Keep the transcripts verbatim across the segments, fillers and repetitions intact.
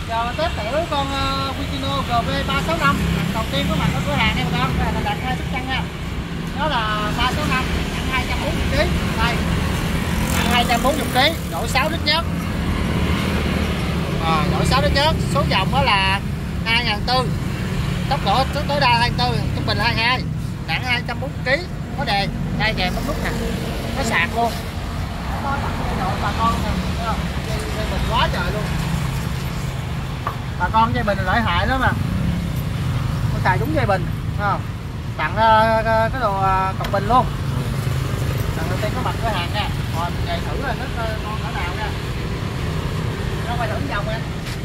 Giờ test thử con uh, Vicino G V ba sáu năm đầu tiên có mặt ở cửa hàng này bà con. Đây là đặt hai sức căng nha. Đó là ba sáu năm, nặng hai trăm bốn mươi ký. Đây. Nặng hai trăm bốn mươi ký, độ sáu lít nhớt. À, độ sáu lít nhớt, số vòng đó là hai nghìn bốn trăm. Tốc độ tối đa hai mươi tư, trung bình hai mươi hai. Nặng hai trăm bốn mươi ký, có đề. Đây kèm bấm nút nè. Có sạc luôn. Có đặt cái độ bà con nè, thấy không? Dây bình quá trời luôn. Bà con dây bình là lợi hại lắm mà. Con xài đúng dây bình, thấy không? Tặng uh, cái đồ uh, cọc bình luôn. Lần đầu tiên có mặt cửa hàng nha. Rồi mình chạy thử là nó ngon cỡ nào nha. Nó quay thử vòng em.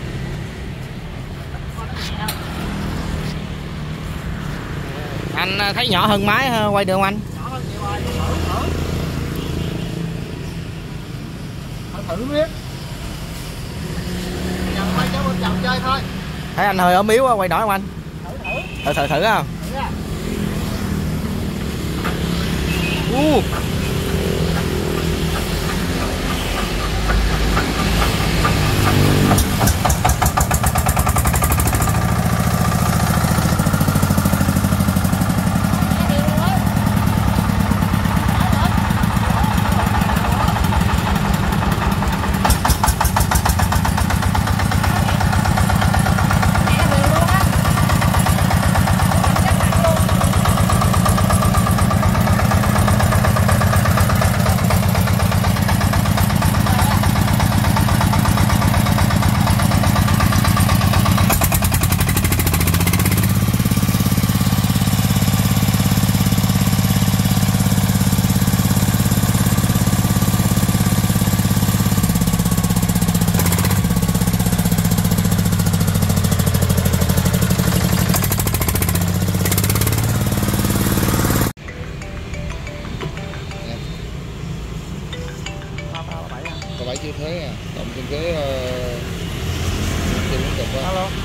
Anh thấy nhỏ hơn máy quay được không anh? Nhỏ hơn nhiều rồi, thử thử. Thử thử biết. Giờ quay cho bên vòng chơi thôi. Thấy anh hơi ốm yếu quá, quay nổi không anh? Thử thử. Thử thử thử không? Thử à. Uh. Có bảy chiếc thế à, cộng trên ghế uh, trên bốn chục á. Alo.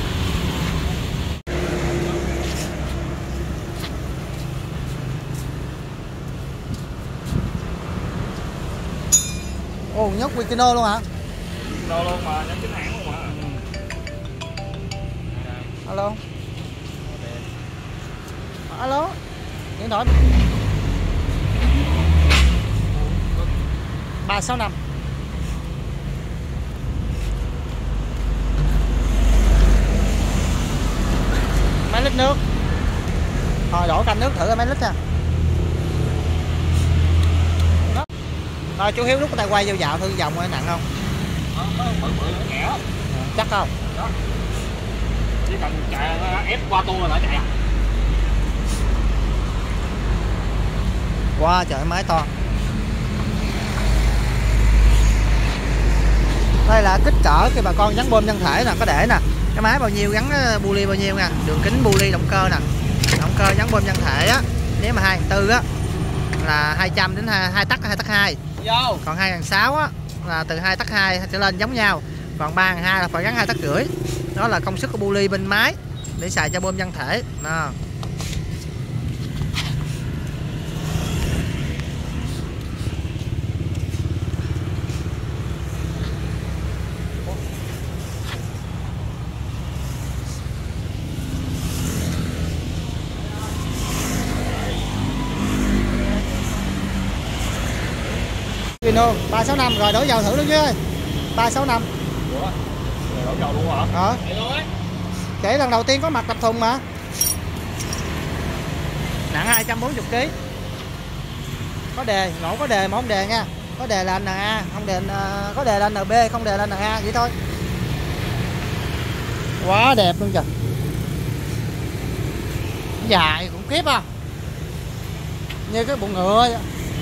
Ồ, nhóc Vicino luôn hả? Vicino luôn mà, nhánh chính hãng luôn mà. Alo. Alo. Điện thoại ba sáu năm. Mấy lít nước. Thôi đổ canh nước thử mấy lít nha. Rồi chú Hiếu lúc tay quay vô dạo thử vòng nặng không? Bự bự nó nhẹ lắm. Chắc không? Đó. Chỉ cần chạy nó ép qua tua là nó chạy. Wow, trời máy to. Đây là kích cỡ khi bà con gắn bơm nhân thể nè, có để nè. Cái máy bao nhiêu gắn bu ly bao nhiêu nha. Đường kính bu ly động cơ nè. Động cơ gắn bơm nhân thể á, nếu mà hai nghìn tư á là hai trăm đến hai tắc hai tắc hai. Vô. Còn hai nghìn sáu á là từ hai tắc hai trở lên giống nhau. Còn ba nghìn hai là phải gắn hai tắc rưỡi. Đó là công suất của bu ly bên máy để xài cho bơm nhân thể. Nè. Vicino ba sáu năm rồi, đổ dầu thử luôn chứ ơi. ba sáu năm. Ủa? Đổ dầu luôn hả? Ờ. Kể lần đầu tiên có mặt đập thùng mà. Nặng hai trăm bốn mươi ký. Có đề, lỗ có đề mà không đề nha. Có đề là en a, không đề có đề là en bê, không đề là en a vậy thôi. Quá đẹp luôn kìa. Dài cũng kiếp à. Như cái bụng ngựa vậy.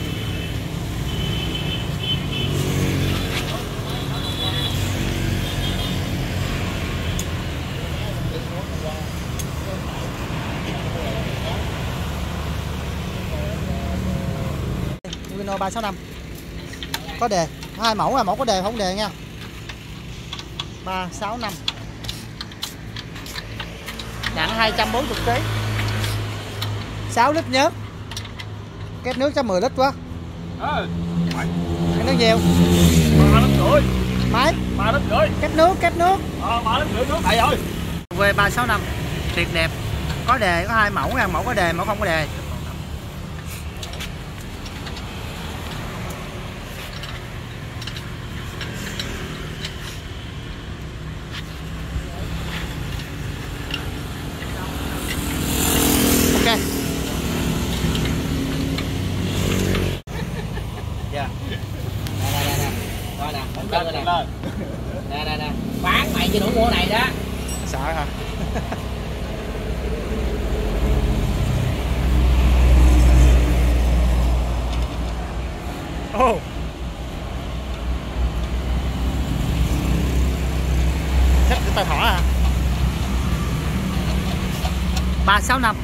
Vicino ba sáu năm. Có đề, hai mẫu à, mẫu có đề không đề nha. ba sáu năm. Nặng hai trăm bốn mươi ký. sáu lít nhớt. Két nước cho mười lít quá. Ừ. Cái nước nhiều. ba lít rưỡi. Mấy? ba lít rưỡi. Két nước, két nước. Ờ, ba lít rưỡi nước đầy rồi. Về ba sáu năm tuyệt đẹp, có đề, có hai mẫu nha, mẫu có đề, mẫu không có đề. Ok. Dạ. Nè nè nè. Coi nè, không cân rồi nè. Nè nè nè. Bán mày chưa đủ mua này đó. Sợ hả? Ồ. Thích cái tay thỏ à? ba sáu năm.